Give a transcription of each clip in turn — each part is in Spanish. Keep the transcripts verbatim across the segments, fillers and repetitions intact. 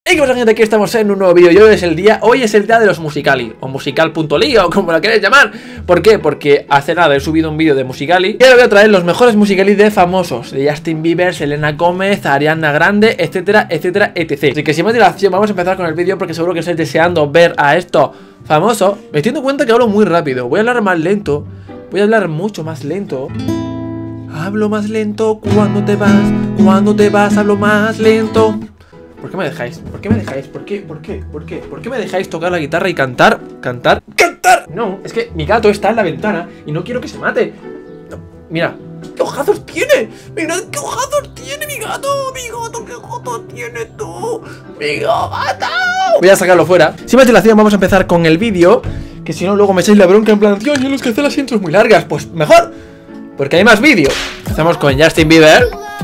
Hey, ¿qué pasa, gente? Aquí estamos en un nuevo vídeo y hoy es el día, hoy es el día de los Musical.ly o musical punto ly o como lo queréis llamar. ¿Por qué? Porque hace nada he subido un vídeo de Musical.ly y ahora voy a traer los mejores Musical.ly de famosos, de Justin Bieber, Selena Gómez, Ariana Grande, etcétera, etcétera, etcétera. Así que sin más dilación vamos a empezar con el vídeo porque seguro que estáis deseando ver a estos famosos. Me estoy dando cuenta que hablo muy rápido, voy a hablar más lento, voy a hablar mucho más lento. Hablo más lento cuando te vas, cuando te vas hablo más lento. ¿Por qué me dejáis? ¿Por qué me dejáis? ¿Por qué? ¿Por qué? ¿Por qué? ¿Por qué me dejáis tocar la guitarra y cantar? ¿Cantar? ¡Cantar! No, es que mi gato está en la ventana y no quiero que se mate. No, mira, ¿qué ojazos tiene? Mira, ¿qué ojazos tiene mi gato? Mi gato, ¿qué ojazos tiene tú? ¡Mi gato! Voy a sacarlo fuera. Sin más dilación, vamos a empezar con el vídeo. Que si no, luego me echáis la bronca en plan, tío, yo los que hacen las intros muy largas. Pues mejor, porque hay más vídeo. Empezamos con Justin Bieber.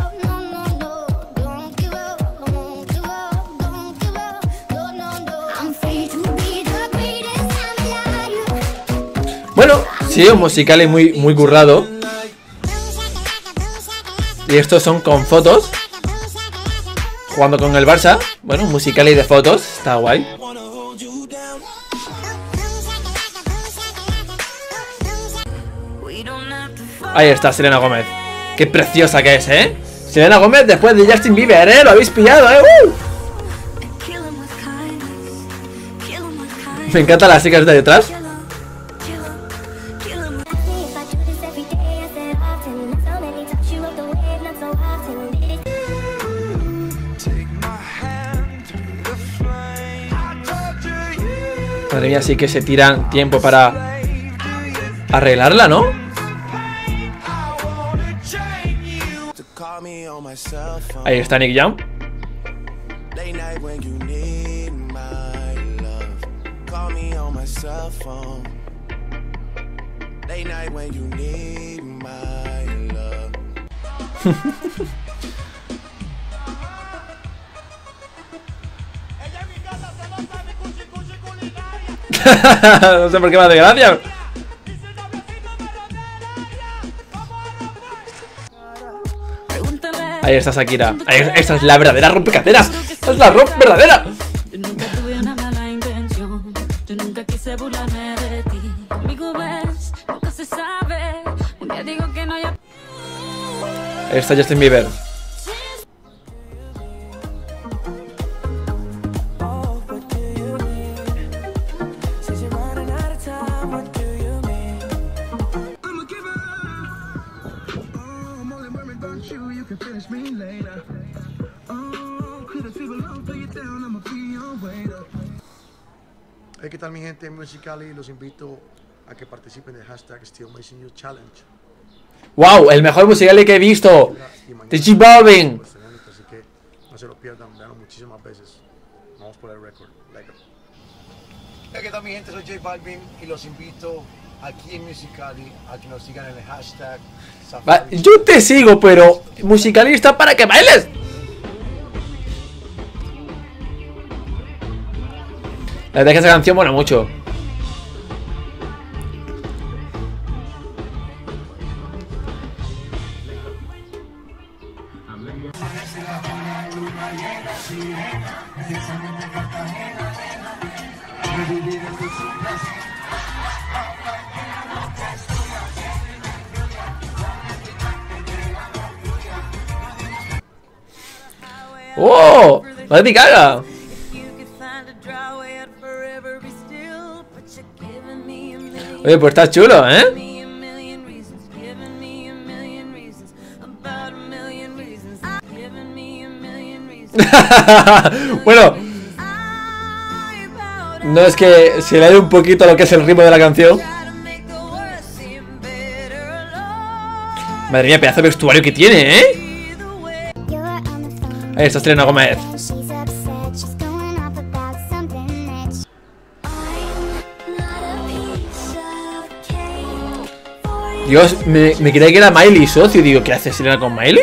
Bueno, sí, un Musical.ly muy, muy currado. Y estos son con fotos. Jugando con el Barça. Bueno, un Musical.ly de fotos. Está guay. Ahí está Selena Gómez. Qué preciosa que es, ¿eh? Selena Gómez después de Justin Bieber, ¿eh? Lo habéis pillado, ¿eh? ¡Uh! Me encantan las chicas de detrás. Madre mía, sí que se tiran tiempo para arreglarla, ¿no? Ahí está Nick Young. No sé por qué me hace gracia. Ahí está Shakira. Ahí, esta es la verdadera rompecaderas. Esta es la romp verdadera. Ahí está Justin Bieber. Hey, ¿qué tal mi gente? Musical.ly, los invito a que participen en el hashtag Still Missing You Challenge. ¡Wow! El mejor Musical.ly que he visto. The J Balvin. Así que no se lo pierdan, veanlo muchísimas veces. Vamos por el récord. Like hey, ¿qué tal mi gente? Soy J Balvin y los invito aquí en Musical.ly a que nos sigan en el hashtag Va, yo te sigo, pero Musical.ly está para que bailes. La verdad es que esa canción mola mucho. ¡Oh! ¡Lady Gaga! Oye, pues está chulo, ¿eh? Bueno, no es que se le dé un poquito lo que es el ritmo de la canción. Madre mía, pedazo de vestuario que tiene, ¿eh? Ahí está Selena Gómez. Dios, me, me creía que era Miley, socio. Digo, ¿qué hace Selena con Miley?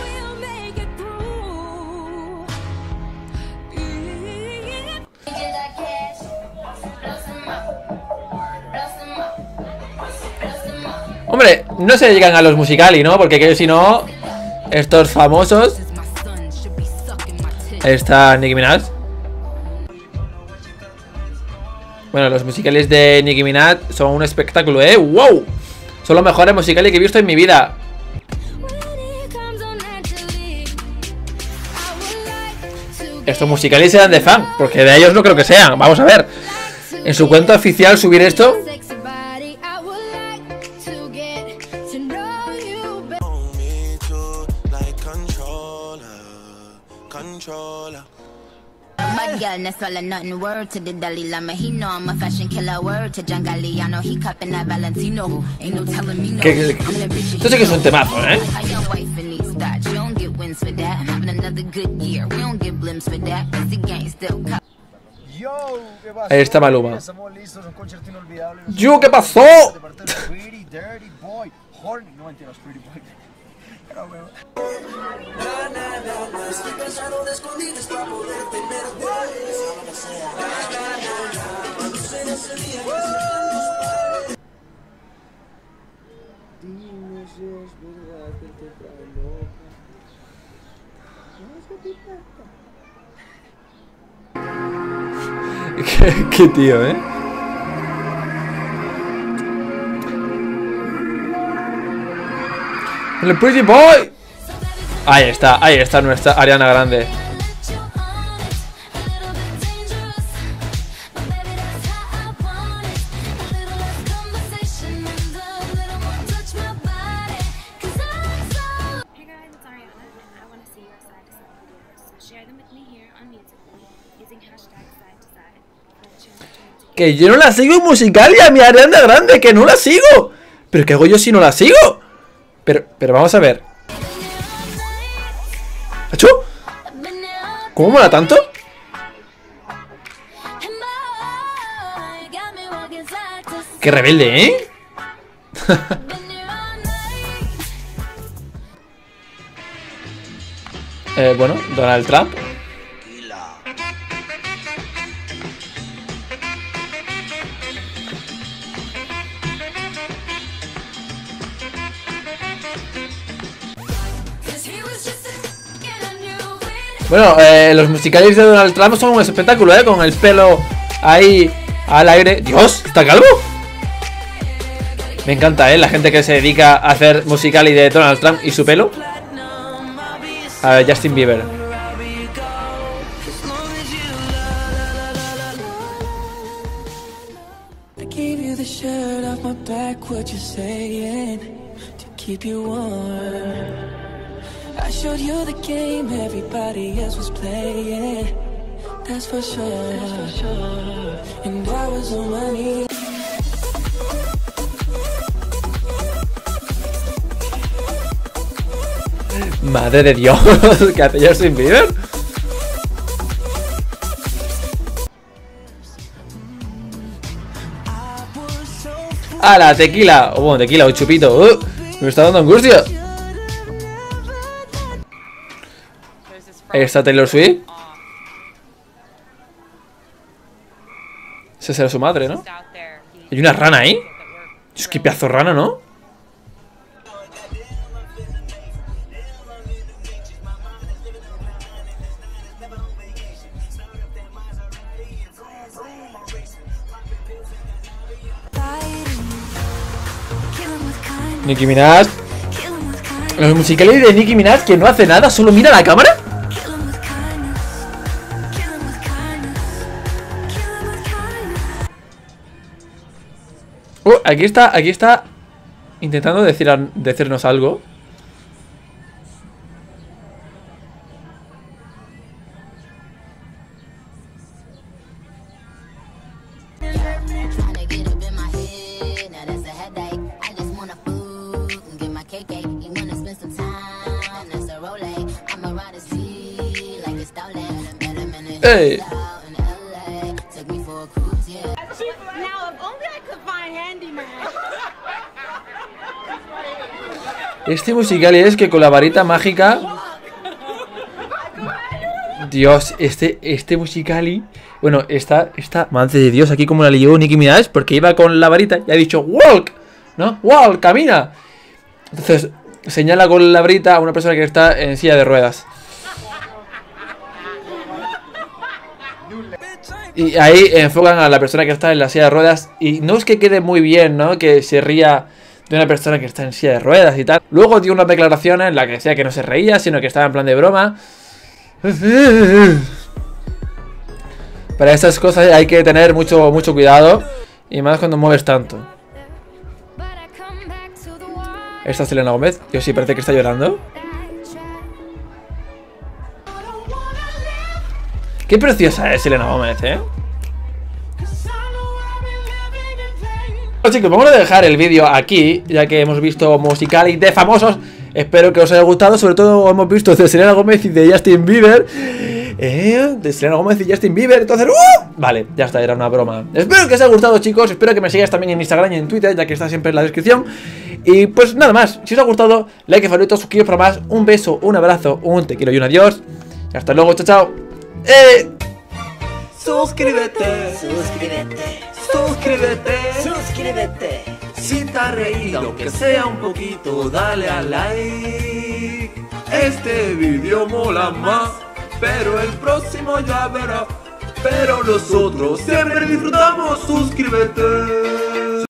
Hombre, no se llegan a los Musical.ly, ¿no? Porque que si no, estos famosos. Ahí está Nicki Minaj. Bueno, los musicales de Nicki Minaj son un espectáculo, ¿eh? ¡Wow! Son los mejores musicales que he visto en mi vida. Estos musicales serán de fan, porque de ellos no creo que sean. Vamos a ver. En su cuenta oficial subir esto. Que, esto sí que es un temazo, ¿eh? Ahí está Maluma. Yo, ¿qué pasó? ¿Qué, qué tío, eh? El Pretty Boy. Ahí está, ahí está nuestra Ariana Grande. Que yo no la sigo en Musical.ly a mi Ariana Grande, que no la sigo. ¿Pero qué hago yo si no la sigo? Pero, pero vamos a ver. ¿Achu? ¿Cómo mola tanto? Qué rebelde, ¿eh? eh bueno, Donald Trump. Bueno, eh, los musicales de Donald Trump son un espectáculo, ¿eh? Con el pelo ahí al aire. ¡Dios! ¿Está calvo? Me encanta, ¿eh? La gente que se dedica a hacer musical y de Donald Trump y su pelo. A ver, Justin Bieber. I showed you the game everybody else was playing. That's for sure. And I was on my knees. Madre de Dios, ¿qué hace Justin Bieber? ¡Ah, la tequila! Oh, bueno, tequila o chupito. Uh, me está dando angustia. Ahí está Taylor Swift. Esa será su madre, ¿no? Hay una rana ahí. Es que pedazo de rana, ¿no? Nicki Minaj. Los musicales de Nicki Minaj que no hace nada, solo mira a la cámara. Uh, aquí está, aquí está intentando decir, decirnos algo. Hey. Este musical es que con la varita mágica. Dios, este, este musical. Bueno, esta, esta, madre de Dios, aquí como la leyó Nicki Minaj, porque iba con la varita y ha dicho walk, ¿no? Walk, camina. Entonces señala con la varita a una persona que está en silla de ruedas. Y ahí enfocan a la persona que está en la silla de ruedas. Y no es que quede muy bien, ¿no? Que se ría de una persona que está en silla de ruedas y tal. Luego dio unas declaraciones en las que decía que no se reía, sino que estaba en plan de broma. Para estas cosas hay que tener mucho, mucho cuidado. Y más cuando mueves tanto. Esta es Selena Gómez. Yo sí, parece que está llorando. Qué preciosa es Selena Gómez, ¿eh? Bueno, chicos, vamos a dejar el vídeo aquí, ya que hemos visto Musical.ly de famosos. Espero que os haya gustado. Sobre todo hemos visto de Selena Gómez y de Justin Bieber. ¿Eh? De Selena Gómez y Justin Bieber. Entonces, ¡uh! Vale, ya está, era una broma. Espero que os haya gustado, chicos. Espero que me sigáis también en Instagram y en Twitter, ya que está siempre en la descripción. Y pues nada más, si os ha gustado, like, favorito, suscribiros para más. Un beso, un abrazo, un te quiero y un adiós. Y hasta luego, chao, chao. ¡Eh! Suscríbete, suscríbete, suscríbete, suscríbete. Si te has reído, aunque sea un poquito, dale a like. Este vídeo mola más, pero el próximo ya verás. Pero nosotros siempre disfrutamos, suscríbete.